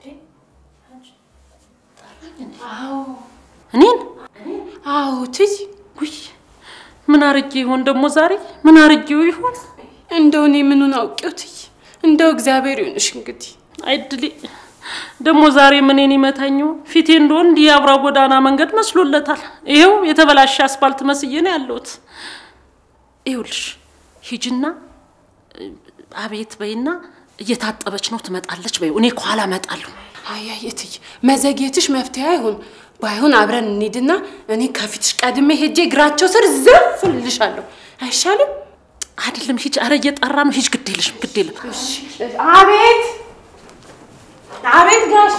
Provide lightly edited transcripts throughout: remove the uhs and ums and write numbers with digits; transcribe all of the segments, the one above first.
እኔን አዎ ትይ ጉይ ምን አርጌ ይሆን ደሞ ዛሬ ምን አርጌው ይሆን እንደው እኔ ምኑን አውቄው ትይ እንደው እግዚአብሔር ይሁንሽ እንግዲህ አይድሊ ደሞ ዛሬ ምንን ይመታኛው ፊቴ እንደሆን እንዲያብራ ጎዳና መንገድ መስሎለታል ይሄው የተበላሽ አስፋልት መስዬ ነው ያለውት ይውልሽ ሂጅና አቤት በይና እየታጠበች ነው ትመጣለች በይ እኔ ኳላ መጣለሁ አያየትይ መዘግየትሽ መፍትሄ አይሁን ባይሁን አብረን እንሂድና እኔ ከፊትሽ ቀድሜ ሄጄ ግራቸው ስር ዘፍልልሻለሁ አይሻልም አይደለም ሂጅ አረ እየጠራ ነው ሂጅ ግዴልሽም ግዴለም እሺ አቤት ጋሼ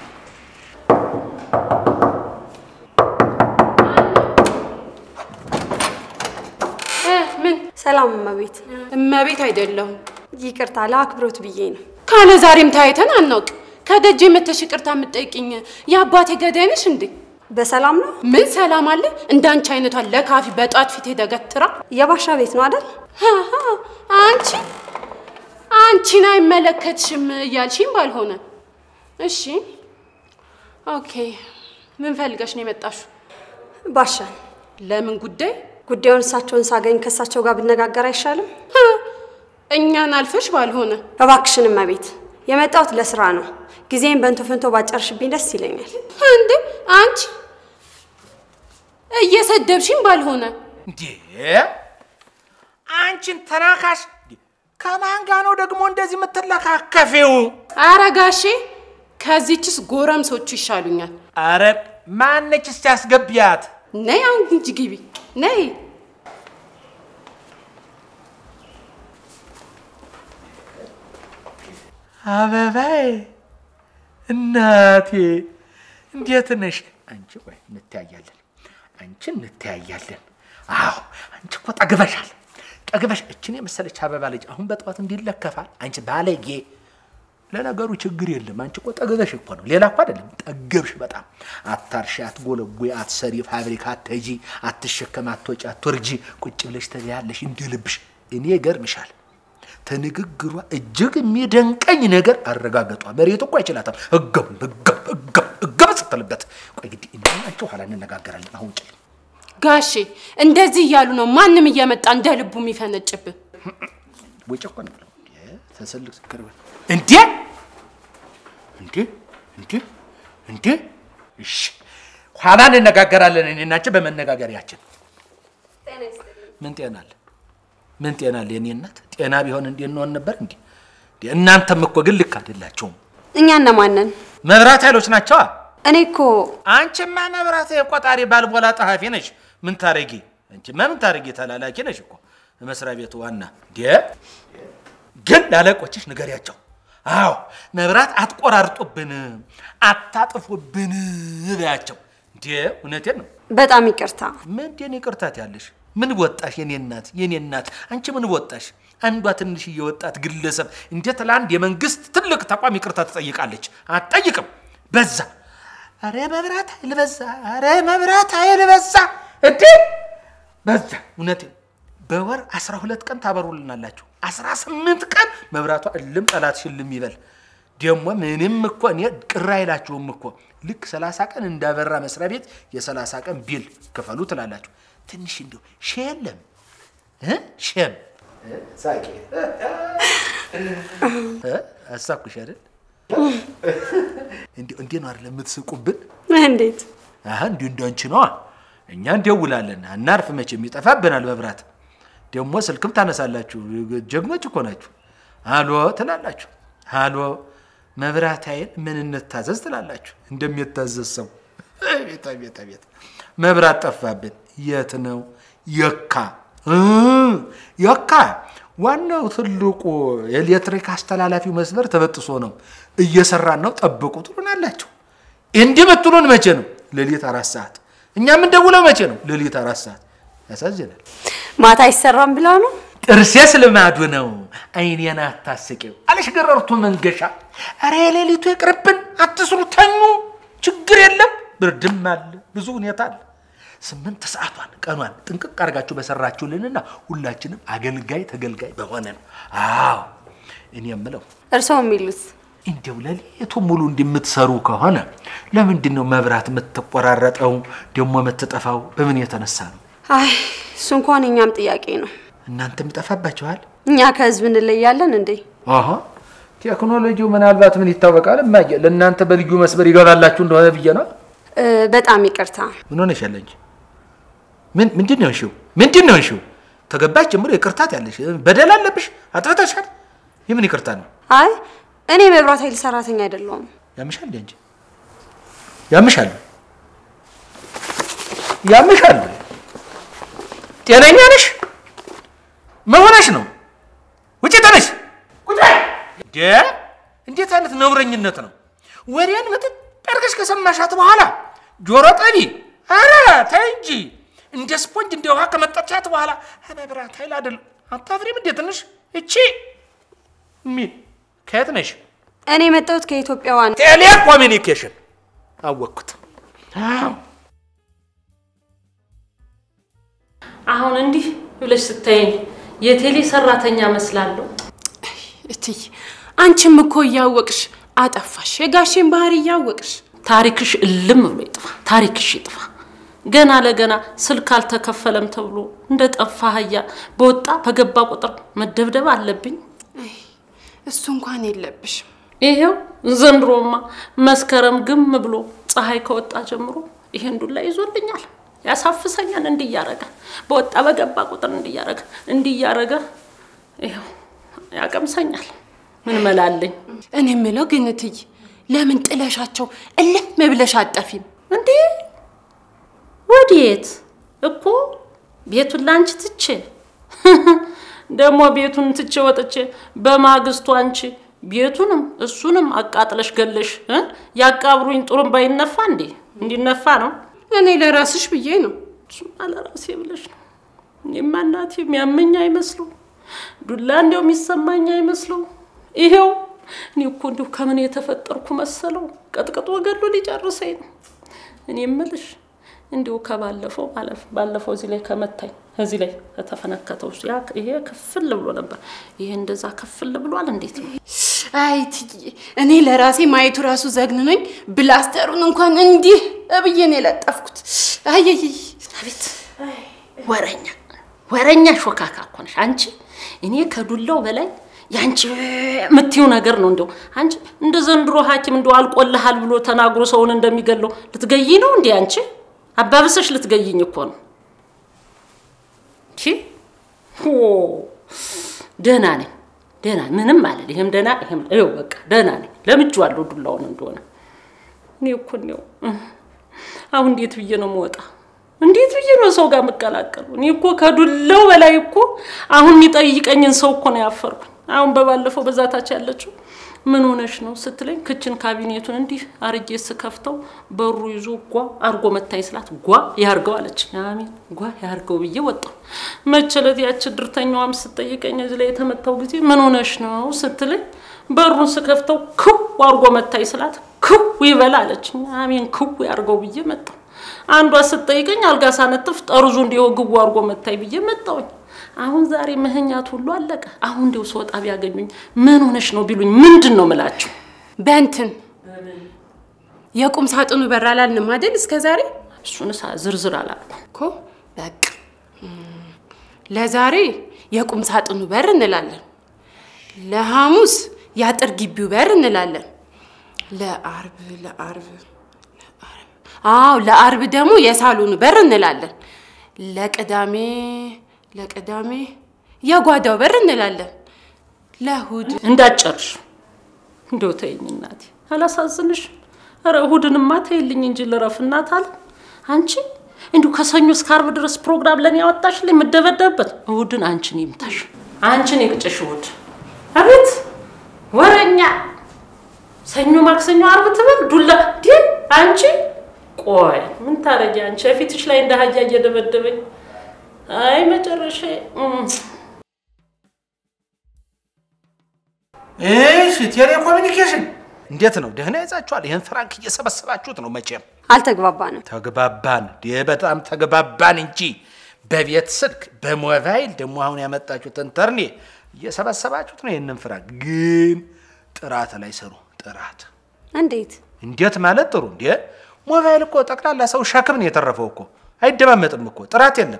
ምን ሰላም እመቤት አይደለም ይቅርታ ለአክብሮት ብዬ ነው ካለ ዛሬም ታይተን አናውቅ ከደጅ መተሽ ይቅርታ የምትጠይቂኝ ያባቴ ገዳይነሽ እንዴ በሰላም ነው ምን ሰላም አለ እንዳንቺ አይነቷ ለካፊ በጧት ፊት ደገትራ የባሻ ቤት ነው አይደል አንቺን አይመለከትሽም ያልሽኝ ባልሆነ እሺ ኦኬ ምን ፈልገሽ ነው የመጣሽው ባሻ ለምን ጉዳዩን እሳቸውን ሳገኝ ከሳቸው ጋር ብነጋገር አይሻልም እኛን አልፈሽ ባልሆነ እባክሽን እመቤት የመጣሁት ለስራ ነው ጊዜን በእንተፈንቶ ባጨርሽብኝ ደስ ይለኛል እንዴ አንቺ እየሰደብሽኝ ባልሆነ እንዴ አንቺን ተናካሽ ከማን ጋር ነው ደግሞ እንደዚህ የምትለካከፊው አረጋሼ ከዚህችስ ጎረምሶቹ ይሻሉኛል አረ ማንነችስ ያስገቢያት ነይ አሁን እንጂ ግቢ ነይ አበባዬ እናቴ እንዴት ነሽ አንቺ ወይ እንተያያለን አዎ አንቺ እኮ ጠግበሻል እቺን የመሰለች አበባ ልጅ አሁን በጥዋት እንዲለከፋል አንቺ ባለጌ ለነገሩ ችግር የለም አንቺ እኮ ጠግበሽ እኮ ነው ሌላ እኮ አይደለም ጠገብሽ በጣም አታርሺ አትጎለጉይ አትሰሪ ፋብሪካ አትጂ አትሸከም አትወጪ አትወርጂ ቁጭ ብለሽ ተያለሽ እንዲልብሽ እኔ ገርምሻል ተንግግሯ እጅግ የሚደንቀኝ ነገር አረጋገጧ መሬት እኮ አይችላታም እገብ ስትልበት ቆይ ግዲ እናንቺ ኋላ እንነጋገራለን አሁን ጭል ጋሼ እንደዚህ ያሉ ነው ማንንም እየመጣ እንደልቡ የሚፈነጭብህ ወጭ እኮ ነው ተሰልክ ስከርበ እንዴ እሺ ኋላ እንነጋገራለን እኔናንቺ በመነጋገሪያችን ምን ጤና አለ የኔ እናት ጤና ቢሆን እንዴት ነበር እንዴ እናንተም እኮ ግን ልክ አይደላችሁም እኛ እነማንን መብራት ኃይሎች ናቸው እኔ እኮ አንቺማ መብራት የቆጣሪ ባልቦላ ጣሃፊ ነሽ ምን ታረጊ አንቺማ ምን ታረጊ ተላላኪ ነሽ እኮ መስሪያ ቤቱ ዋና ግን ላለቆችሽ ንገሪያቸው አዎ መብራት አትቆራርጡብን አታጥፉብን በያቸው እውነቴን ነው በጣም ይቅርታ ምን ደኔ ይቅርታት ያለሽ ምን ወጣሽ የኔ እናት አንቺ ምን ወጣሽ አንዷ ትንሽ እየወጣት ግለሰብ እንዴት ለአንድ የመንግስት ትልቅ ተቋም ይቅርታ ትጠይቃለች አትጠይቅም በዛ አረ መብራት አይልበዛ በዛ እውነቴን በወር 12 ቀን ታበሩልናላችሁ 18 ቀን መብራቷ እልም ጠላት ሽልም ይበል ደሞ ምንም እኮ እኔ ቅራ አይላችሁም እኮ ልክ 30 ቀን እንዳበራ መስሪያ ቤት የ30 ቀን ቢል ከፈሉ ትላላችሁ ትንሽ እንደው ሸለም ሸም ሳቂ አሳኩሽ አይደል እንዴ ነው አይደል የምትስቁብን እንዴት እንዳንቺ ነው እኛ እንደውላለን እናርፍ መቼም ይጠፋብናል መብራት ደሞ ስልክም ታነሳላችሁ ጀግኖች እኮ ናችሁ አሎ ትላላችሁ አሎ መብራት ኃይል ምን እንታዘዝ ትላላችሁ እንደሚታዘዝ ሰው ቤት መብራት ጠፋብን የት ነው የካ ዋናው ትልቁ ኤሌክትሪክ አስተላላፊው መስመር ተበጥሶ ነው እየሰራን ነው ጠብቁ ትሉናላችሁ እንዲመጥሉን መቼ ነው ለሊት 4 ሰዓት እኛ ምን ደውለው መቼ ነው ለሊት 4 ሰዓት ያሳዝናል ማታ ይሰራም ብለው ነው ጥርሴስ ልማዱ ነው አይኔና አታስቂው አለሽ ገረርቱ መንገሻ አረ ለሊቱ ይቅርብን አትስሩ ተኙ ችግር የለም ብርድም አለ ብዙ ሁኔታ አለ 8 ሰዓቷን ቀኗን ጥንቅቅ አርጋችሁ በሰራችሁልንና ሁላችንም አገልጋይ ተገልጋይ በሆነ ነው አዎ እኔ የምለው እርሶም የሚሉት እንደው ለሌቱ ሙሉ እንደምትሰሩ ከሆነ ለምንድን ነው መብራት የምትቆራረጠው ደግሞ የምትጠፋው በምን የተነሳ ነው? አይ እሱ እንኳን እኛም ጥያቄ ነው። እናንተም ይጠፋባችኋል? እኛ ከህዝብ እንለያለን እንዴ? አሃ ቴክኖሎጂው ምናልባት ምን ይታወቃል ማየ ለእናንተ በልዩ መስበር ይገባላችሁ እንደሆነ ብዬ ነው። በጣም ይቅርታ። ምን ሆነሻል እንጂ ምንድነው እሺው? ምንድነው እሺው? ተገባች ጀምሮ ይቅርታት ያለሽ በደል አለብሽ አጥፍተሻል። የምን ይቅርታ ነው? አይ እኔ መብራት ኃይል ሰራተኛ አይደለሁም። ያምሻል እንጂ ያምሻል ጤነኛ ነሽ? ምን ሆነሽ ነው? ውጪ ተነሽ ቁጭ እንዴት አይነት ነውረኝነት ነው? ወሬን መጥጥ አድርገሽ ከሰማሻት በኋላ ጆሮ ጠቢ አረ ተይ እንጂ እንደ ስፖንጅ እንደ ውሃ ከመጣቻት በኋላ መብራት ኃይል አይደል አታፍሪም? እንዴት ነሽ? እቺ ምን ከየት ነሽ? እኔ መጣሁት ከኢትዮጵያ ዋና ቴሌኮሙኒኬሽን አወቅኩት። አሁን እንዲህ ብለሽ ስታይኝ የቴሌ ሰራተኛ መስላለሁ። እትይ አንቺም እኮ ያወቅሽ አጠፋሽ። የጋሼን ባህሪ ያወቅሽ ታሪክሽ እልም ብሎ ይጥፋ። ታሪክሽ ይጥፋ። ገና ለገና ስልክ አልተከፈለም ተብሎ እንደ ጠፋ አህያ በወጣ በገባ ቁጥር መደብደብ አለብኝ። እሱ እንኳን የለብሽ። ይሄው ዘንድሮማ መስከረም ግም ብሎ ፀሐይ ከወጣ ጀምሮ ይሄን ዱላ ይዞልኛል። ያሳፍሰኛል እንዲያረጋ በወጣ በገባ ቁጥር እንዲያረጋ ይሄው ያቀምሰኛል። ምን መላለኝ? እኔ ምለው ግን እትይ ለምን ጥለሻቸው እልም ብለሽ አጠፊም እንዴ? ወዴት እኮ ቤቱን ላንቺ ትቼ ደሞ ቤቱን ትቼ ወጥቼ በማግስቱ አንቺ ቤቱንም እሱንም አቃጥለሽ ገለሽ ያቃብሩኝ ጥሩምባ ይነፋ እንዴ? እንዲነፋ ነው? እኔ ለራስሽ ብዬ ነው። ለራሴ ብለሽ ነው። እኔማ እናቴ የሚያመኝ አይመስለው ዱላ እንደው የሚሰማኝ አይመስለው። ይሄው እኔ እኮ እንደው ከምን የተፈጠርኩ መሰለው ቀጥቅጦ ገሎ ሊጨርሰኝ ነው። እኔ እምልሽ እንደው ከባለፈው ባለፈው እዚህ ላይ ከመታኝ እዚህ ላይ ተፈነከተው ያ ይሄ ከፍል ብሎ ነበር። ይሄ እንደዛ ከፍል ብሏል። እንዴት ነው? አይ ትይ እኔ ለራሴ ማየቱ ራሱ ዘግንነኝ። ብላስተሩን እንኳን እንዲህ እብዬ ነው ለጠፍኩት። አይ አቤት ወረኛ ሾካካ እኮ ነሽ አንቺ። እኔ ከዱላው በላይ ያንቺ ምትዩ ነገር ነው። እንደው አንቺ እንደ ዘንድሮ ሐኪም እንደው አልቆልሃል ብሎ ተናግሮ ሰውን እንደሚገለው ልትገይ ነው እንዴ? አንቺ አባብሰሽ ልትገይኝ እኮ ነው። እሺ ደህና ነኝ ምንም ማለት ይሄም ደህና ይሄም በቃ ደህና ነኝ። ለምጄዋለሁ ዱላውን እንደሆነ። እኔ እኮ ነው አሁን እንዴት ብዬ ነው የምወጣ? እንዴት ብዬ ነው ሰው ጋር መቀላቀሉ? እኔ እኮ ከዱላው በላይ እኮ አሁን የሚጠይቀኝን ሰው እኮ ነው ያፈርኩኝ። አሁን በባለፈው በዛታች ያለችው ምን ሆነሽ ነው ስትለኝ ክችን ካቢኔቱን እንዲህ አርጌ ስከፍተው በሩ ይዞ ጓ አርጎ መታይ ስላት ጓ ያርገው አለች። አሜን ጓ ያርገው ብዬ ወጣው። መቸለት ያች ድርተኛዋም ስትጠይቀኝ እዚህ ላይ የተመታው ጊዜ ምን ሆነሽ ነው ስትለኝ በሩን ስከፍተው ክው አርጎ መታይ ስላት ክው ይበላ አለች። አሜን ክው ያርገው ብዬ መጣው። አንዷ ስትጠይቀኝ አልጋ ሳነጥፍ ጠርዙ እንዲው ግው አርጎ መታይ ብዬ መጣው። አሁን ዛሬ መህኛት ሁሉ አለቀ። አሁን እንደው ሰው ጣብ ያገኙኝ ምን ሆነሽ ነው ቢሉኝ ምንድነው መላችሁ? በእንትን የቁም ሳጥኑ በር አላልንም አይደል እስከ ዛሬ? እሱንስ ዝርዝር አላልኩም እኮ በቃ ለዛሬ የቁም ሳጥኑ በር እንላለን። ለሐሙስ ያጥር ግቢው በር እንላለን። ለአርብ ለአርብ ደግሞ የሳሎኑ በር እንላለን። ለቅዳሜ የጓዳው በር እንላለን። ለእሑድ እንዳጨርሽ እንደው ተይኝ እናቴ አላሳዝንሽ። ኧረ እሑድንማ ተይልኝ እንጂ ልረፍ እናት አለ። አንቺ እንዲሁ ከሰኞ እስከ ዓርብ ድረስ ፕሮግራም ለኔ ያወጣሽልኝ የምደበደብበት እሑድን አንቺን ይምታሽ። አንቺን ይቅጭሽ እሑድ። አቤት ወረኛ ሰኞ ማክሰኞ ዓርብ ትበል ዱላ ዲ አንቺ ቆይ ምን ታረጊ አንቺ ፊትሽ ላይ እንደ ሀያ እየደበደበኝ አይ መጨረሻ እሺ ቴሌኮሙኒኬሽን እንዴት ነው? ደህና ይዛችኋል? ይሄን ፍራንክ እየሰበሰባችሁት ነው መቼም? አልተግባባንም። ተግባባን በጣም ተግባባን እንጂ በቤት ስልክ በሞባይል ደግሞ አሁን ያመጣችሁት ኢንተርኔት እየሰበሰባችሁት ነው። ይሄንን ፍራንክ ግን ጥራት ላይ ሰሩ። ጥራት እንዴት ማለት ጥሩ እንዴ ሞባይል እኮ ጠቅላላ ሰው ሸክም ነው የተረፈው እኮ አይደማመጥም እኮ ጥራት የለም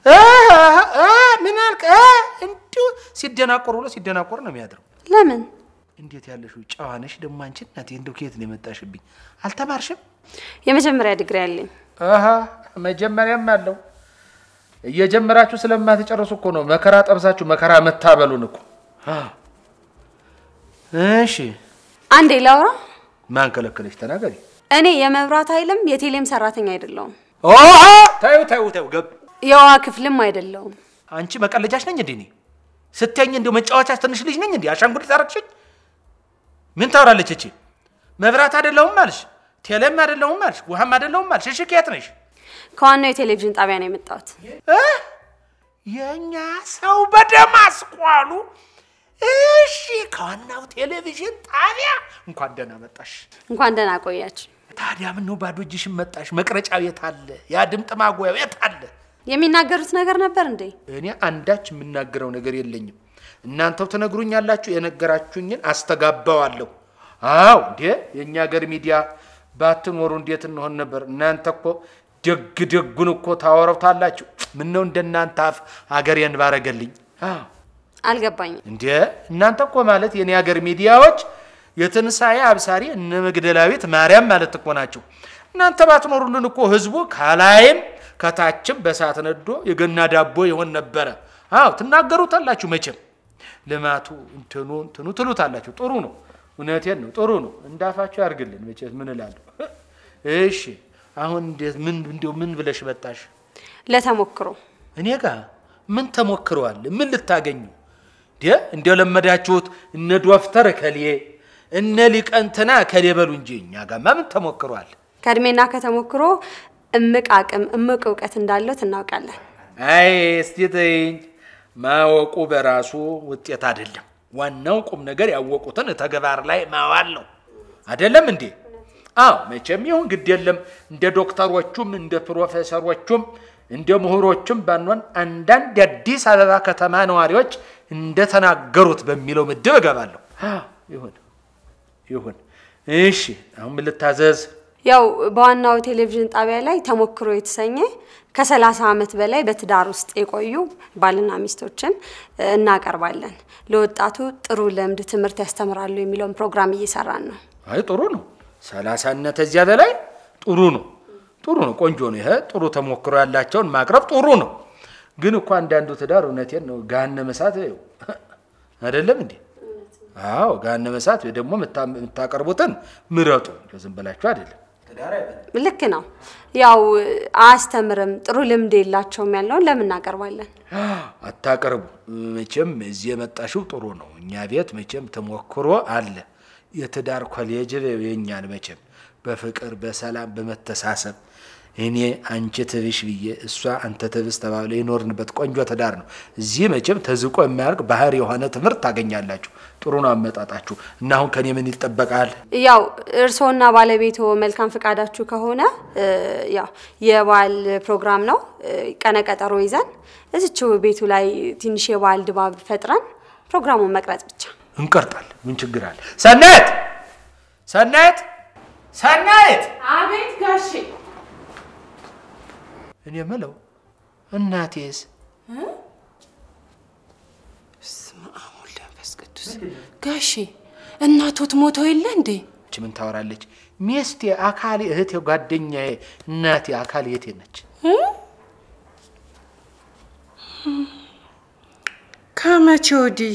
ምን አልከ እንዲሁ ሲደናቆር ነው የሚያድረው ለምን እንዴት ያለሽው ጫዋነሽ ደሞ አንቺ እናቴ እንደው ከየት ነው የመጣሽብኝ አልተማርሽም የመጀመሪያ ዲግሪ አለኝ መጀመሪያም አለው እየጀመራችሁ ስለማትጨርሱ እኮ ነው መከራ ጠብሳችሁ መከራ መታበሉን እኮ እሺ አንዴ ላውራ ማን ከለከለሽ ተናገሪ እኔ የመብራት ኃይልም የቴሌም ሰራተኛ አይደለሁም ታዩ ገብ የዋ ክፍልም አይደለሁም አንቺ መቀለጃሽ ነኝ እንዴ ስትያኝ እንደው መጫወቻሽ ትንሽ ልጅ ነኝ እንዴ አሻንጉሊት አረግሽኝ ምን ታወራለች እቺ መብራት አይደለሁም ማለሽ ቴሌም አይደለሁም ማለሽ ውሃም አይደለሁም ማለሽ እሺ ከየት ነሽ ከዋናው የቴሌቪዥን ጣቢያ ነው የመጣሁት የኛ ሰው በደማስቆ አሉ እሺ ከዋናው ቴሌቪዥን ጣቢያ እንኳን ደህና መጣሽ እንኳን ደህና ቆያችሁ ታዲያ ምን ነው ባዶ እጅሽን መጣሽ መቅረጫው የት አለ ያ ድምጥ ማጓያው የት አለ የሚናገሩት ነገር ነበር እንዴ እኔ አንዳች የምናገረው ነገር የለኝም እናንተው ተነግሩኛላችሁ የነገራችሁኝን አስተጋባዋለሁ አው እንዴ የኛ ሀገር ሚዲያ ባትኖሩ እንዴት እንሆን ነበር እናንተ እኮ ደግጉን እኮ ታወራውታላችሁ ምን ነው እንደናንተ አፍ ሀገሬን ባረገልኝ አልገባኝም እንዴ እናንተ እኮ ማለት የኔ ሀገር ሚዲያዎች የትንሳኤ አብሳሪ እነ መግደላዊት ማርያም ማለት እኮ ናቸው እናንተ ባትኖሩልን እኮ ህዝቡ ካላይም ከታችም በሳት ነዶ የገና ዳቦ ይሆን ነበር ትናገሩታላችሁ መቼም ለማቱ እንትኑ ትሉታላችሁ ጥሩ ነው እውነቴን ነው ጥሩ ነው እንዳፋችሁ ያርግልን መቼም ምን እላለሁ እሺ አሁን ምን ብለሽ መጣሽ ለተሞክሮ እኔ ጋር ምን ተሞክሯል ምን ልታገኙ እንደው ለመዳችሁት እነ ዶክተር ከሊዬ እነ ሊቀንተና ከሌበሉ እንጂ እኛ ጋር ምን ተሞክሯል ከድሜና ከተሞክሮ እምቃቅም እምቀውቀት እንዳለው እናውቃለን አይ እስቲ ተይኝ ማወቁ በራሱ ውጤት አይደለም ዋናው ቁም ነገር ያወቁትን ተግባር ላይ ማዋል ነው አይደለም እንዴ መቼም ይሁን ግድ የለም እንደ ዶክተሮቹም እንደ ፕሮፌሰሮቹም እንደ ምሁሮቹም ባንሆን አንዳንድ የአዲስ አበባ ከተማ ነዋሪዎች እንደተናገሩት በሚለው ምድብ ገባለሁ ይሁን እሺ አሁን ምን ልታዘዝ ያው በዋናው ቴሌቪዥን ጣቢያ ላይ ተሞክሮ የተሰኘ ከ30 አመት በላይ በትዳር ውስጥ የቆዩ ባልና ሚስቶችን እናቀርባለን ለወጣቱ ጥሩ ልምድ ትምህርት ያስተምራሉ የሚለውን ፕሮግራም እየሰራን ነው አይ ጥሩ ነው 30 እና ተዚያ በላይ ጥሩ ነው ቆንጆ ነው ይሄ ጥሩ ተሞክሮ ያላቸውን ማቅረብ ጥሩ ነው ግን እኮ አንዳንዱ ትዳር እውነቴን ነው ገሃነመ እሳት አይደለም እንዴ ገሃነመ እሳት ደግሞ መታቀርቡትን ምረጡ ዝም ብላችሁ አይደለም ትዳር አይደለም ልክ ነው ያው አስተምርም ጥሩ ልምድ የላቸውም ያለውን ለምን እናቀርባለን አታቀርቡ መቼም እዚህ የመጣሽው ጥሩ ነው እኛ ቤት መቼም ተሞክሮ አለ የትዳር ኮሌጅ የኛን መቼም በፍቅር በሰላም በመተሳሰብ እኔ አንቺ ትብሽ ብዬ እሷ አንተ ትብስ ተባብለ ይኖርንበት ቆንጆ ትዳር ነው እዚህ መቼም ተዝቆ የሚያርቅ ባህር የሆነ ትምህርት ታገኛላችሁ ጥሩ ነው አመጣጣችሁ እና አሁን ከኔ ምን ይጠበቃል ያው እርሶና ባለቤቱ መልካም ፍቃዳችሁ ከሆነ ያው የባል ፕሮግራም ነው ቀነቀጠሮ ይዘን እዚህው ቤቱ ላይ ትንሽ የባል ድባብ ፈጥረን ፕሮግራሙን መቅረጽ ብቻ እንቀርጣለን ምን ችግር አለ ሰናይት አቤት ጋሼ እኔ የምለው እናቴስ ስማሙል ደንፈስቅዱስ ጋሼ እናቶት ሞተው የለ እንዴ ምን ታወራለች ሚስቴ አካሊ እህቴ ጓደኛዬ እናቴ አካሊ የቴ ነች ከመቼ ወዲህ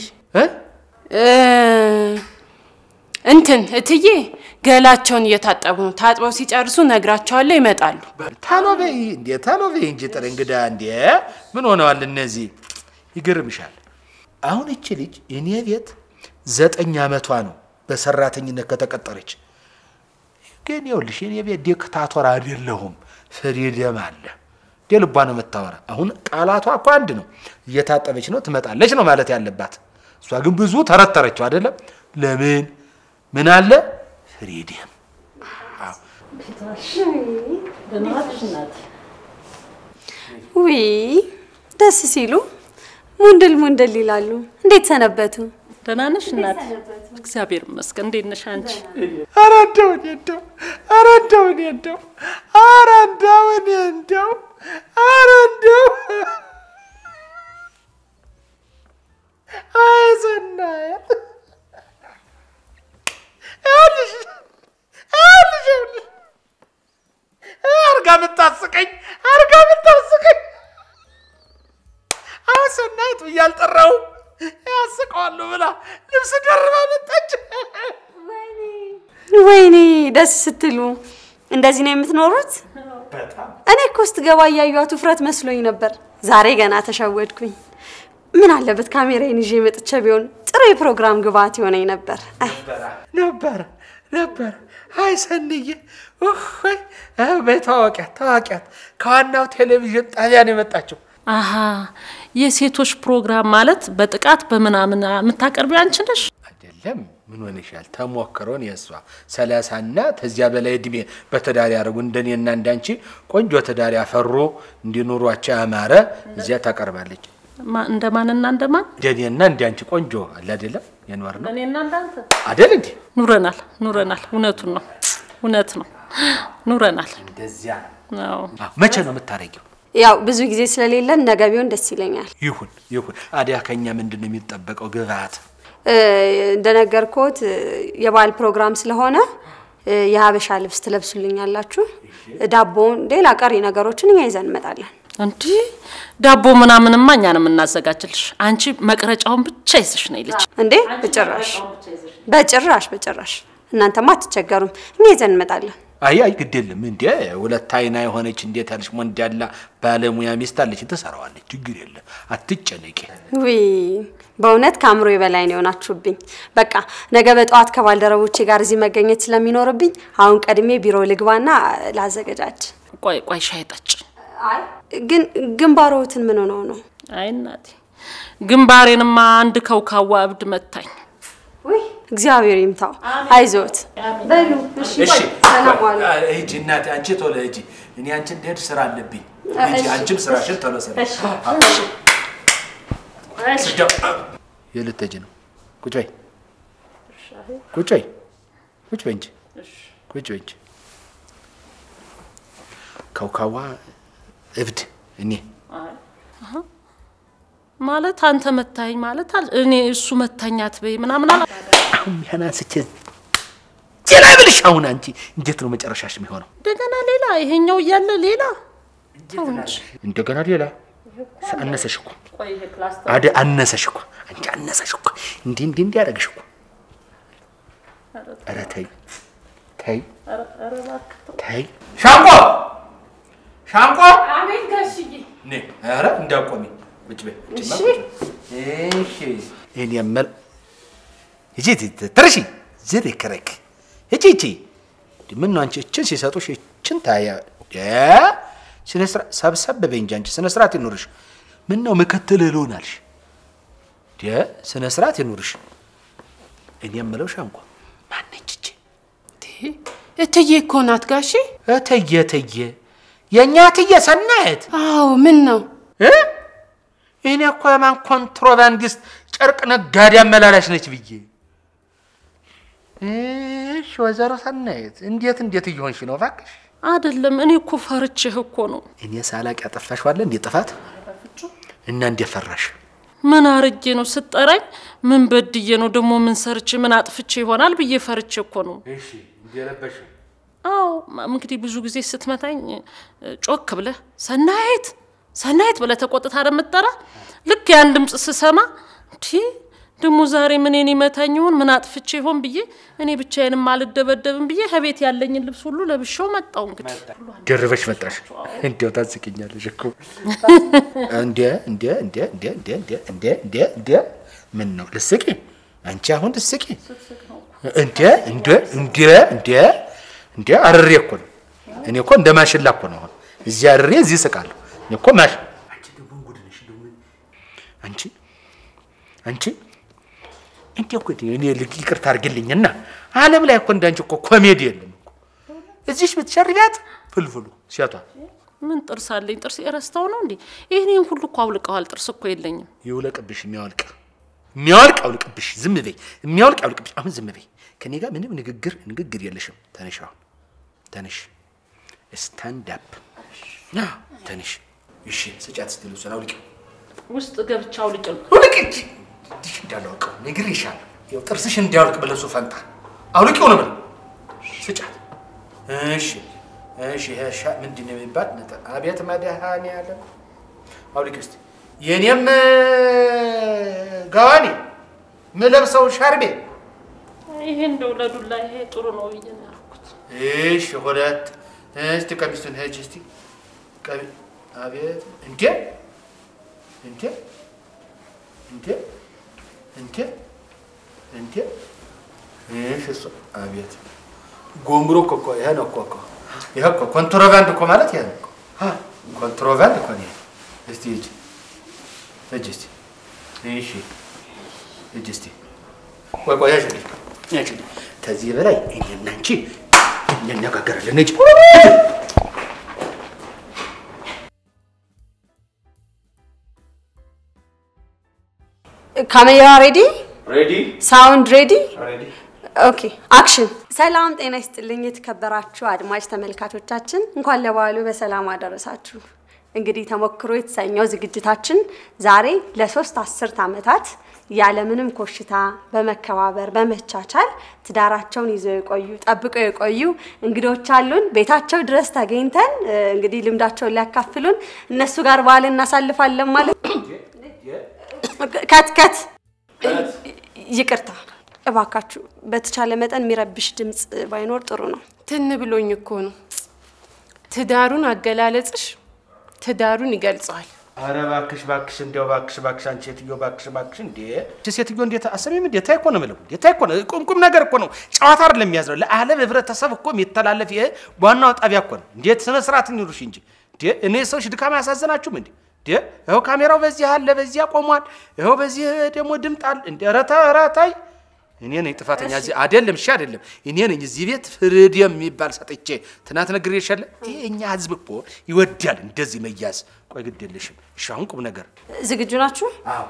እንትን እትዬ ገላቸውን እየታጠቡ ነው ታጥበው ሲጨርሱ ነግራቸዋለሁ ይመጣሉ ታሎበይ እንጂ ጥር እንግዳ እንዴ ምን ሆነዋል እነዚህ ይገርምሻል አሁን እቺ ልጅ እኔ ቤት 9 አመቷ ነው በሰራተኝነት ከተቀጠረች ግን ይኸውልሽ እኔ ቤት ዲክታቶር አይደለሁም ፍሪደም አለ ደልቧ ነው መታወራ አሁን ቃላቷ እኮ አንድ ነው እየታጠበች ነው ትመጣለች ነው ማለት ያለባት እሷ ግን ብዙ ተረተረችው አይደለም ለምን ምን አለ ፍሪደም ውይ ደስ ሲሉ ሙንደል ይላሉ እንዴት ሰነበቱ ደህና ነሽ እናት? እግዚአብሔር ይመስገን። እንዴት ነሽ አንቺ? ኧረ እንደው እኔ እንደው ኧረ እንደው እኔ እንደው ኧረ እንደው እኔ እንደው ኧረ እንደው አይ ሰናየት ይኸውልሽ አርጋ ብታስቀኝ አሁን ሰናየት ብዬ አልጠራሁም ያስቀዋለሁ ብላ ልብስ ደርባ መጣች። ወይኔ ደስ ስትሉ እንደዚህ ነው የምትኖሩት? እኔ እኮ ስትገባ እያየኋት ውፍረት መስሎኝ ነበር። ዛሬ ገና ተሸወድኩኝ። ምን አለበት ካሜራዬን ይዤ መጥቼ ቢሆን ጥሩ የፕሮግራም ግብአት ይሆነኝ ነበር። ነበር አይ ሰንዬ ወይ ታዋቂያት ከዋናው ቴሌቪዥን ጣቢያ ነው የመጣችው። አሃ የሴቶች ፕሮግራም ማለት በጥቃት በመናምን የምታቀርቢው አንቺ ነሽ? አይደለም ምን ሆነሻል? ተሞክሮን የሷ 30 እና ተዚያ በላይ እድሜ በተዳሪ ያረጉ እንደኔና እንዳንቺ ቆንጆ ተዳሪ ያፈሩ እንዲኖሯቸው ያማረ እዚያ ታቀርባለች። እንደማንና እንደማን? እንደኔና እንዳንቺ ቆንጆ አለ አይደለም የኖር ነው። እኔና እንዳንተ አይደል እንዴ? ኑረናል። እውነት ነው ኑረናል። እንደዚያ ነው። መቼ ነው የምታረጊው? ያው ብዙ ጊዜ ስለሌለን ነገ ቢሆን ደስ ይለኛል። ይሁን አዲያ ከኛ ምንድነው የሚጠበቀው ግብአት? እንደነገርኩት የባል ፕሮግራም ስለሆነ የሀበሻ ልብስ ትለብሱልኛላችሁ። ዳቦን ሌላ ቀሪ ነገሮችን እኛ ይዘን እንመጣለን። እንዴ ዳቦ ምናምንማ እኛ ነው የምናዘጋጅልሽ። አንቺ መቅረጫውን ብቻ ይዘሽ ነይ ልጅ። እንዴ በጭራሽ እናንተማ አትቸገሩም። እኛ ይዘን እንመጣለን። አይ ግድ የለም እንዴ ሁለት አይና የሆነች እንዴት ያለሽ ሞንዲያላ ባለሙያ ሚስት አለች ትሰራዋለች። ችግር የለም አትጨነቂ። ውይ በእውነት ካምሮ በላይ ነው ሆናችሁብኝ። በቃ ነገ በጠዋት ከባልደረቦቼ ጋር እዚህ መገኘት ስለሚኖርብኝ አሁን ቀድሜ ቢሮ ልግባና ላዘጋጃጅ። ቆይ ሻይ ጠጭ። አይ ግን ግንባሮትን ምን ሆነው ነው? አይ እናቴ ግንባሬንማ አንድ ከውካዋ እብድ መታኝ። ውይ እግዚአብሔር ይምታው። አይዞት በሉ። እሺ ሰላም ዋሉ። እጂ እናቴ አንቺ ቶሎ እጂ። እኔ አንቺ እንደሄድ ስራ አለብኝ። እጂ አንቺም ስራሽን ቶሎ ሰሪ። እሺ የልትጂ ነው። ቁጭ በይ እንጂ ቁጭ በይ እንጂ። ከውካዋ እብድ እኔ ማለት አንተ መታኝ ማለት እኔ እሱ መታኛት በይ ምናምን አላ አሁን ያናስቼ ጀላ ብልሽ። አሁን አንቺ እንዴት ነው መጨረሻሽ የሚሆነው? እንደገና ሌላ ይሄኛው እያለ ሌላ እንደገና ሌላ አነሰሽ እኮ አነሰሽ እኮ አንቺ አነሰሽ እኮ እንዴ ያደረግሽ እኮ። ኧረ ተይ ሻንቆ አቤት ጋሽዬ ነይ። ኧረ እንዳቆሚ ቁጭ በይ። እሺ እኔ ያመል እጂ ትርሺ ዝሪክረክ እጂ ምን ነው አንቺ እችን ሲሰጡሽ እችን ታያ ስነ ስርዓት ሰብሰብ በይ እንጂ አንቺ ስነ ስርዓት ይኖርሽ። ምን ነው ምክትል ልሆናልሽ? ስነ ስርዓት ይኖርሽ። እኔ የምለው ሻንቆ ማነች እጂ? እትዬ እኮ ናት ጋሼ። እትዬ የኛ እትዬ ሰናየት? አዎ ምን ነው? እኔ እኮ የማን ኮንትሮባንዲስት ጨርቅ ነጋዴ አመላላሽ ነች ብዬ። እሺ ወይዘሮ ሰናየት እንዴት እየሆንሽ ነው እባክሽ? አይደለም እኔ እኮ ፈርቼህ እኮ ነው። እኔ ሳላቅ ያጠፋሽው አለ እንዴ ጥፋት? እና እንደፈራሽ ምን አርጌ ነው ስጠራኝ? ምን በድዬ ነው ደግሞ? ምን ሰርቼ ምን አጥፍቼ ይሆናል ብዬ ፈርቼ እኮ ነው። እሺ እንደለበሽ? አዎ እንግዲህ ብዙ ጊዜ ስትመታኝ ጮክ ብለህ ሰናየት ብለህ ተቆጥታ አይደምትጠራ? ልክ ያን ድምጽ ስሰማ ደግሞ ዛሬ ምንን ይመታኝ ይሆን ምን አጥፍቼ ይሆን ብዬ እኔ ብቻዬንም አልደበደብም ብዬ ከቤት ያለኝን ልብስ ሁሉ ለብሼው መጣው። እንግዲህ ደርበሽ መጣሽ። እንደው ታስቂኛለሽ እኮ እንደ ምን ነው ልስቂ? አንቺ አሁን ልስቂ? እንደ አርሬ እኮ ነው። እኔ እኮ እንደ ማሽላ እኮ ነው። እዚህ አርሬ እዚህ ስቃለሁ። እኔ እኮ ማሽ አንቺ ደግሞ ጉድ ነሽ። አንቺ እንዴ እኮ እኔ ይቅርታ አድርግልኝና ዓለም ላይ እኮ እንዳንቺ እኮ ኮሜዲ የለም እኮ። እዚህሽ ብትሸርቢያት ፍልፍሉ ሲያቷ ምን ጥርስ አለኝ? ጥርስ እረስተው ነው እንዴ? ይሄን ሁሉ እኮ አውልቀዋል። ጥርስ እኮ የለኝም። ይውለቅብሽ የሚያወልቅ የሚያወልቅ አውልቅብሽ ዝም በይ የሚያወልቅ አውልቅብሽ አሁን ዝም በይ ከኔ ጋር ምንም ንግግር የለሽም ተነሽ አሁን ተነሽ ስታንድ አፕ ተነሽ እሺ ስጫት ስትሉ ሰላውልቅ ውስጥ ገብቻ አውልቅ ዲሽ እንዳልወቅ ነግሬሻለሁ ይው ጥርስሽ እንዲያወልቅ በለሱ ፈንታ አውልቅ ነው በል ስጫት እሺ ሄሻ ምንድነው የሚባል ነበር አብያት ማዳሃኒ ያለ አውልቅ እስቲ የኔም ጋዋኒ መለብሰው ሻርቤ ይሄ እንደው ለዱላ ይሄ ጥሩ ነው ይያልኩት እሺ ሁለት እስቲ ቀሚሱን ሄጅ እስቲ ቀሚ አብያት እንዴ እሺ አብያት ጎምብሮ ኮኮ ይሄ ነው ኮኮ ይሄ ኮንትሮባንድ እኮ ማለት ይሄ ነው ኮንትሮባንድ እኮ ነው እስቲ እጅ እስቲ እሺ እጅ እስቲ ቆይ ያቺ ከዚህ በላይ እኛና አንቺ እንነጋገራለን እጅ ካሜራ ሬዲ ሳውንድ ሬዲ ሬዲ ኦኬ አክሽን ሰላም ጤና ይስጥልኝ የተከበራችሁ አድማጭ ተመልካቾቻችን እንኳን ለበዓሉ በሰላም አደረሳችሁ እንግዲህ ተሞክሮ የተሰኘው ዝግጅታችን ዛሬ ለ3 10 ዓመታት ያለምንም ኮሽታ በመከባበር በመቻቻል ትዳራቸውን ይዘው ጠብቀው የቆዩ እንግዶች አሉን ቤታቸው ድረስ ተገኝተን እንግዲህ ልምዳቸውን ሊያካፍሉን እነሱ ጋር በዓል እናሳልፋለን ማለት ከት ይቅርታ እባካችሁ በተቻለ መጠን የሚረብሽ ድምጽ ባይኖር ጥሩ ነው ትን ብሎኝ እኮ ነው ትዳሩን አገላለጽሽ ትዳሩን ይገልጻል አረ ባክሽ እንዴው ባክሽ አንቺ የትዮ ባክሽ እንዴ ሴትዮ እንዴት አሰሚም እንዴት ታይኮ ነው ማለት እንዴት ታይኮ ነው ቁምቁም ነገር እኮ ነው ጨዋታ አይደለም የሚያዝረው ለዓለም ህብረተሰብ እኮ የሚተላለፍ ይሄ ዋናው ጣቢያ እኮ ነው እንዴት ስነ ስርዓት ይኑርሽ እንጂ እንዴ እኔ ሰዎች ድካማ ያሳዘናችሁም እንዴ ይሄው ካሜራው በዚህ አለ በዚህ ቆሟል ይሄው በዚህ ደግሞ ድምጣል እንዴ ረታይ እኔ ነኝ ጥፋተኛ እዚህ አይደለም እሺ አይደለም እኔ ነኝ እዚህ ቤት ፍርድ የሚባል ሰጥቼ ትናንት ነግሬሻለ እኛ ህዝብ እኮ ይወዳል እንደዚህ መያዝ ቆይ ግድልሽም እሺ አሁን ቁም ነገር ዝግጁ ናችሁ አዎ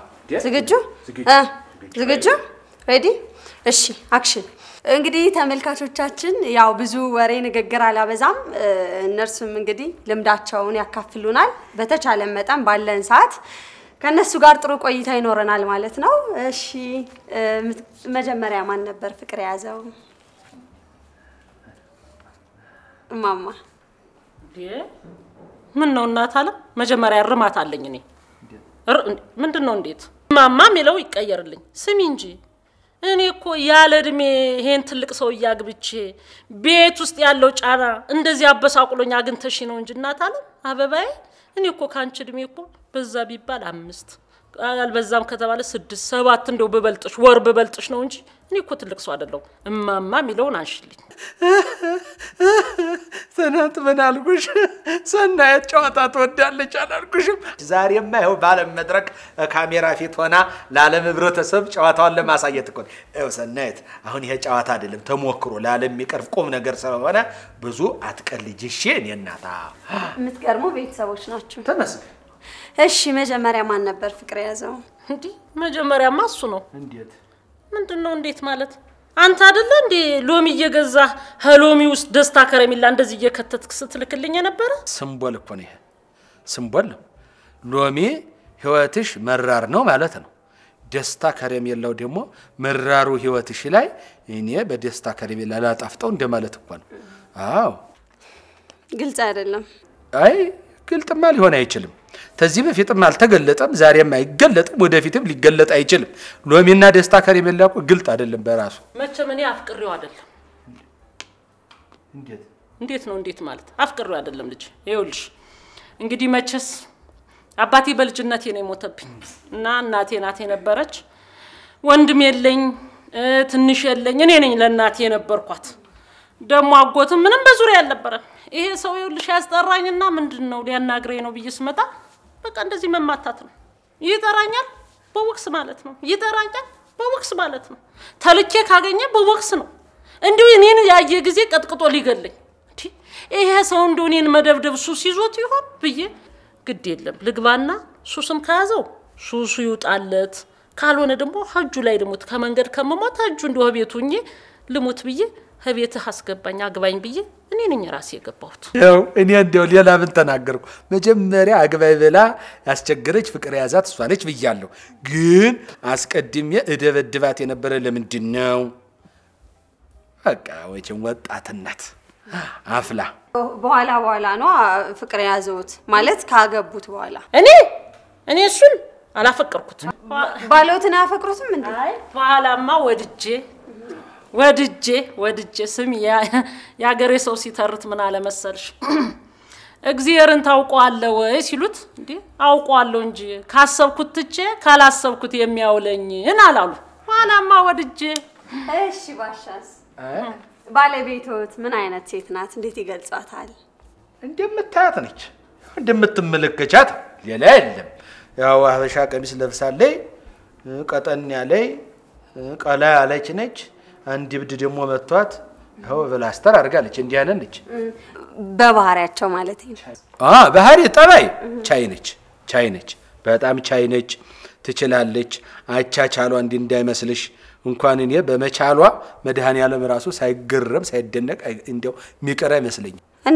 ዝግጁ ሬዲ እሺ አክሽን እንግዲህ ተመልካቾቻችን ያው ብዙ ወሬ ንግግር አላበዛም እነርሱም እንግዲህ ልምዳቸውን ያካፍሉናል በተቻለ መጠን ባለን ሰዓት ከነሱ ጋር ጥሩ ቆይታ ይኖረናል ማለት ነው እሺ መጀመሪያ ማን ነበር ፍቅር ያዘው ማማ ምን ነው እናት አለ መጀመሪያ ርማት አለኝ እኔ ምንድነው እንዴት ማማ ሚለው ይቀየርልኝ ስሚ እንጂ እኔ እኮ ያለ እድሜ ይሄን ትልቅ ሰው ያግብቼ ቤት ውስጥ ያለው ጫና እንደዚህ አበሳቁሎኛ አግንተሽ ነው እንጂ እናት አለ አበባዬ እኔ እኮ ካንቺ እድሜ እኮ በዛ ቢባል 5 አልበዛም ከተባለ 6 7 እንደው በበልጥሽ ወር በበልጥሽ ነው እንጂ እኔ እኮ ትልቅ ሰው አይደለም እማማ ሚለውን አንሽልኝ ሰናት በናልኩሽ ሰናየት ጨዋታ ተወዳለች አላልኩሽም ዛሬማ ይሄው ባለም መድረክ ካሜራ ፊት ሆና ለዓለም ህብረተሰብ ጨዋታውን ለማሳየት እኮ ነው ሰናየት አሁን ይሄ ጨዋታ አይደለም ተሞክሮ ለዓለም የሚቀርብ ቁም ነገር ስለሆነ ብዙ አትቀልጂሽ እኔ እናታ የምትቀርሙ ቤተሰቦች ናችሁ ተመስገን እሺ መጀመሪያ ማን ነበር ፍቅር ያዘው እንዴ መጀመሪያማ እሱ ነው እንዴት ምንድነው እንዴት ማለት አንተ አይደለ እንዴ ሎሚ እየገዛ ሀሎሚ ውስጥ ደስታ ከረሚላ እንደዚህ እየከተትክ ስትልክልኝ ነበር ሲምቦል እኮ ነው ይሄ ሲምቦል ሎሚ ህይወትሽ መራር ነው ማለት ነው ደስታ ከረሚላው ደግሞ መራሩ ህይወትሽ ላይ እኔ በደስታ ከረሚላ ላጣፍጠው እንደማለት እኮ ነው አዎ ግልጽ አይደለም አይ ግልጥማ ሊሆን አይችልም ተዚህ በፊትም አልተገለጠም ዛሬም አይገለጥም ወደፊትም ሊገለጥ አይችልም ሎሚና ደስታ ከረሜላ እኮ ግልጥ አይደለም በራሱ መቼም እኔ አፍቅሬው አይደለም እንዴት ነው እንዴት ማለት አፍቅሬው አይደለም ልጅ ይኸውልሽ እንግዲህ መቼስ አባቴ በልጅነቴ ነው የሞተብኝ እና እናቴ ናት የነበረች ወንድም የለኝ ትንሽ የለኝ እኔ ነኝ ለእናቴ የነበርኳት ደሞ አጎትም ምንም በዙሪያ ያልነበረ ይሄ ሰው ይኸውልሽ ያስጠራኝና ምንድነው ሊያናግረኝ ነው ብዬ ስመጣ በቃ እንደዚህ መማታት ነው ይጠራኛል በወክስ ማለት ነው ይጠራኛል በወክስ ማለት ነው ተልኬ ካገኘ በወክስ ነው እንዴው እኔን ያየ ጊዜ ቀጥቅጦ ሊገለኝ ይሄ ሰው እንደው እኔን መደብደብ ሱስ ይዞት ይሆን ብዬ ግድ የለም ልግባና ሱስም ካያዘው ሱሱ ይውጣለት ካልሆነ ደግሞ ሀጁ ላይ ልሙት ከመንገድ ከመሞት ሀጁ እንደው ቤቱኝ ልሙት ብዬ ህቤትህ አስገባኝ አግባኝ ብዬ እኔ ነኝ ራሴ የገባሁት። ያው እኔ እንደው ሌላ ምን ተናገርኩ? መጀመሪያ አግባይ ብላ ያስቸገረች ፍቅር ያዛት እሷ ነች ብያለሁ። ግን አስቀድሜ እደበድባት የነበረ ለምንድን ነው? በቃ ወይም ወጣትነት አፍላ በኋላ ነው ፍቅር ያዘውት ማለት ካገቡት በኋላ። እኔ እሱን አላፈቀርኩት። ባሎትን አያፈቅሩትም እንዴ? አይ በኋላማ ወድጄ ስም ያገሬ ሰው ሲተርት ምን አለ መሰልሽ እግዚአብሔርን ታውቀዋለህ ወይ ሲሉት እንዴ አውቀዋለሁ እንጂ ካሰብኩት ትቼ ካላሰብኩት የሚያውለኝን አላሉ። በኋላማ ወድጄ እሺ ባሻስ ባለቤቶት ምን አይነት ሴት ናት? እንዴት ይገልጻታል? እንደምታያት ነች እንደምትመለከቻት ሌላ የለም። ያው ሀበሻ ቀሚስ ለብሳለች ቀጠን ያለች ቀላ ያለች ነች። አንድ ብድ ደግሞ መጥቷት ያው ብላስተር አድርጋለች እንዲህ ያለ ነች። በባህሪያቸው ማለት ነው። ባህሪ ጠባይ ቻይ ነች በጣም ቻይ ነች። ትችላለች አቻቻሏ እንዲህ እንዳይመስልሽ እንኳን እኔ በመቻሏ መድሃን ያለም ራሱ ሳይገረም ሳይደነቅ እንዴው ሚቀራ ይመስለኝ።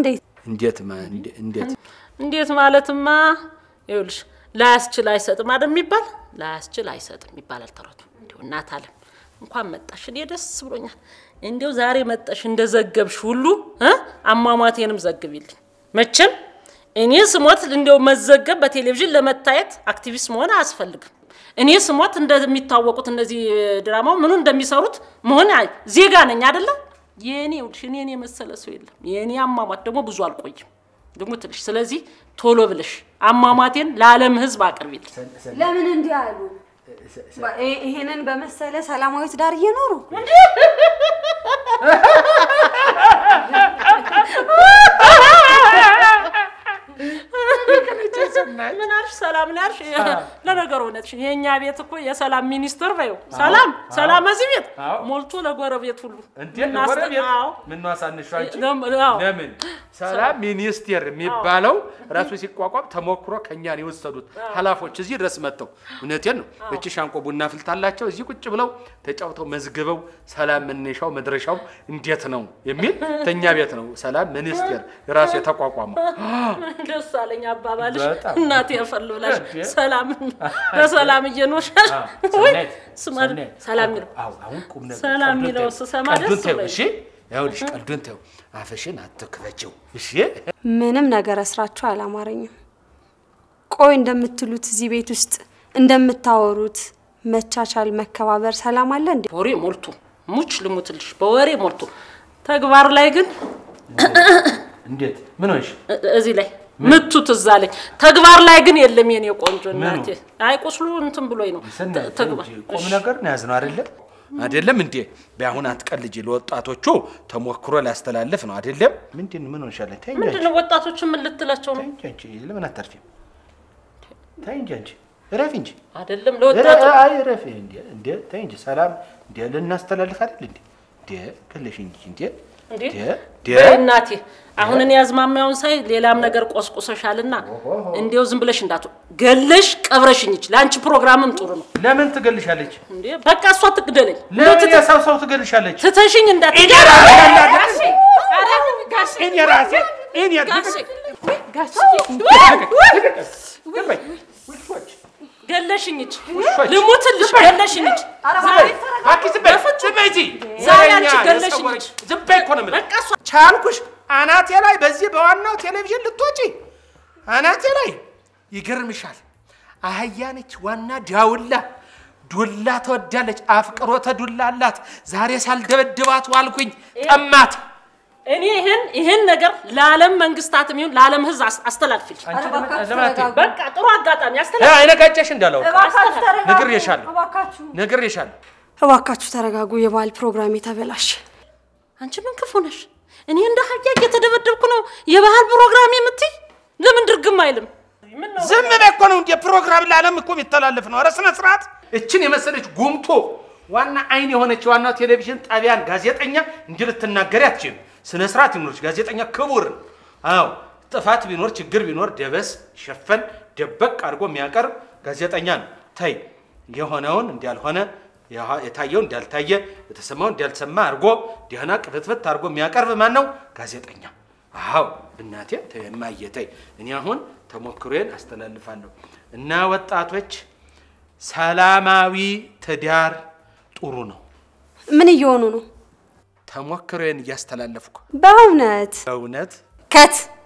እንዴት ማለትማ ይኸውልሽ ላያስችል አይሰጥም አይደል የሚባል ላያስችል አይሰጥም ይባላል ተረቱ። እንዴው እናት አለም እንኳን መጣሽ እኔ ደስ ብሎኛል። እንዴው ዛሬ መጣሽ እንደዘገብሽ ሁሉ አሟሟቴንም ዘግቢልኝ። መቼም እኔ ስሞት እንዴው መዘገብ በቴሌቪዥን ለመታየት አክቲቪስት መሆን አያስፈልግም። እኔ ስሞት እንደሚታወቁት እነዚህ ድራማው ምኑ እንደሚሰሩት መሆን ዜጋ ነኝ አይደለ? የኔ መሰለ ሰው የለም። የኔ አሟሟት ደግሞ ብዙ አልቆይም ደግሞ ትልሽ። ስለዚህ ቶሎ ብለሽ አሟሟቴን ለዓለም ህዝብ አቅርቢልኝ። ለምን እንዲህ አሉ? ይሄንን በመሰለ ሰላማዊ ትዳር እየኖሩ ምን አልሽ? ሰላም ነሽ? ለነገሩ እውነትሽ የኛ ቤት እኮ የሰላም ሚኒስትር ነው። ሰላም እዚህ ቤት ሞልቶ ለጎረቤት ሁሉ እንዴ ለጎረቤት ምን ነው አሳንሽው አንቺ? ለምን ሰላም ሚኒስትር የሚባለው ራሱ ሲቋቋም ተሞክሮ ከኛ ነው የወሰዱት ሐላፎች እዚህ ድረስ መጥተው። እውነቴን ነው። እቺ ሻንቆ ቡና ፍልታላቸው እዚህ ቁጭ ብለው ተጫውተው መዝግበው ሰላም መነሻው መድረሻው እንዴት ነው የሚል ተኛ ቤት ነው ሰላም ሚኒስትር ራሱ የተቋቋመው። ደስ አለኝ አባባልሽ እናቴ ያፈልብላሽ ሰላም በሰላም እየኖርሻል ወይ? ሰላም ይለው አሁን ቁም ነገር ሰላም ይለው ሰማ ደስ ብሎኝ። እሺ ያውልሽ ቀልዱን ተው አፈሽን አትክፈችው። እሺ ምንም ነገር እስራችሁ አላማረኝም። ቆይ እንደምትሉት እዚህ ቤት ውስጥ እንደምታወሩት መቻቻል መከባበር ሰላም አለ እንዴ? ወሬ ሞልቶ ሙች ልሙትልሽ በወሬ ሞልቶ ተግባር ላይ ግን እንዴት ምን ሆነሽ? እዚህ ላይ ምቱት እዛለኝ ተግባር ላይ ግን የለም የኔ ቆንጆ እናቴ። አይ ቁስሉ እንትን ብሎኝ ነው ተግባር ቆም ነገር ነው ያዝነው አይደለም እንዴ? በአሁን አትቀልጂ። ለወጣቶቹ ተሞክሮ ላስተላልፍ ነው አይደለም? ምን ሆነሻል? ታይኝ ምንድነው ወጣቶቹ ምን ልትላቸው ነው? ታይኝ ለምን አታርፊም? ታይኝ ረፊ እንጂ አይደለም ለወጣቶቹ አይ ረፊ እንዴ ታይኝ ሰላም እንዴ ልናስተላልፍ አይደል እንዴ ከለሽ እንጂ እናቴ አሁን እኔ ያዝማማውን ሳይ ሌላም ነገር ቆስቁሰሻልና እንዴው ዝም ብለሽ እንዳቱ ገለሽ ቀብረሽኝ ይችላል። አንቺ ፕሮግራምም ጥሩ ነው። ለምን ትገልሻለች እንዴ? በቃ እሷ ትግደለኝ። ለምን ሰው ትገልሻለች? ትተሽኝ እንዳትገኝ ገለሽኝ ይች ልሙትልሽ ገለሽኝ ይች ዛሬ አንቺ ገለሽኝ ይች በቃ እሷ ቻልኩሽ አናቴ ላይ በዚህ በዋናው ቴሌቪዥን ልትወጪ አናቴ ላይ ይገርምሻል። አህያ ነች ዋና ዳውላ ዱላ ተወዳለች አፍቅሮተ ዱላ አላት። ዛሬ ሳልደበድባት ዋልኩኝ ጠማት። እኔ ይሄን ነገር ለዓለም መንግስታትም ይሁን ለዓለም ህዝብ አስተላልፍልኝ። በቃ ጥሩ አጋጣሚ አስተላልፍ። አይነጋጨሽ እንዳለው ነግሬሻለሁ። እባካችሁ ተረጋጉ። የባህል ፕሮግራም የተበላሽ። አንቺ ምን ክፉ ነሽ? እኔ እንደ ሀያ እየተደበደብኩ ነው የባህል ፕሮግራም የምትይ? ለምን ድርግም አይልም? ዝም በይ እኮ ነው እንደ ፕሮግራም ለዓለም እኮ የሚተላለፍ ነው። ኧረ ስነ ስርዓት። እችን የመሰለች ጉምቶ ዋና አይን የሆነች ዋናው ቴሌቪዥን ጣቢያን ጋዜጠኛ እንዲህ ልትናገሪ አትችይም። ስነ ስርዓት ይኖርሽ። ጋዜጠኛ ክቡር። አዎ ጥፋት ቢኖር ችግር ቢኖር ደበስ ሸፈን ደበቅ አድርጎ የሚያቀርብ ጋዜጠኛ ነው። ተይ የሆነውን እንዲያልሆነ የታየው እንዳልታየ የተሰማው እንዳልተሰማ አርጎ ደህና ቅብትብት አርጎ የሚያቀርብ ማን ነው? ጋዜጠኛ። አዎ እናቴ ተማየተይ እኔ አሁን ተሞክሮዬን አስተላልፋለሁ እና ወጣቶች ሰላማዊ ትዳር ጥሩ ነው። ምን እየሆኑ ነው? ተሞክሮዬን እያስተላለፍኩ በእውነት በእውነት ከት